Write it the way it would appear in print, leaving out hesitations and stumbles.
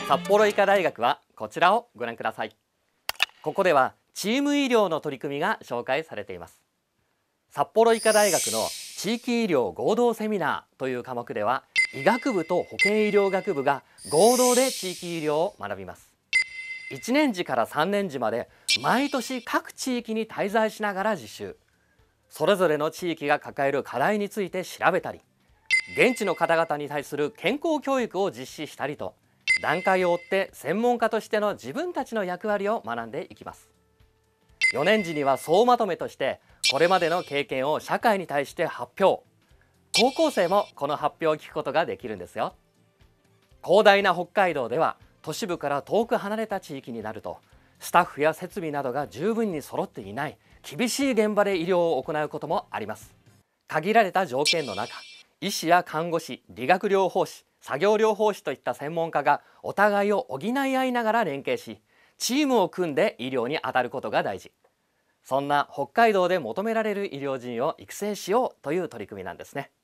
札幌医科大学はこちらをご覧ください。ここではチーム医療の取り組みが紹介されています。札幌医科大学の地域医療合同セミナーという科目では、医学部と保健医療学部が合同で地域医療を学びます。1年次から3年次まで毎年各地域に滞在しながら実習、それぞれの地域が抱える課題について調べたり、現地の方々に対する健康教育を実施したりと、段階を追って専門家としての自分たちの役割を学んでいきます。4年次には総まとめとしてこれまでの経験を社会に対して発表。高校生もこの発表を聞くことができるんですよ。広大な北海道では都市部から遠く離れた地域になると、スタッフや設備などが十分に揃っていない厳しい現場で医療を行うこともあります。限られた条件の中、医師や看護師、理学療法士、作業療法士といった専門家がお互いを補い合いながら連携し、チームを組んで医療に当たることが大事。そんな北海道で求められる医療人を育成しようという取り組みなんですね。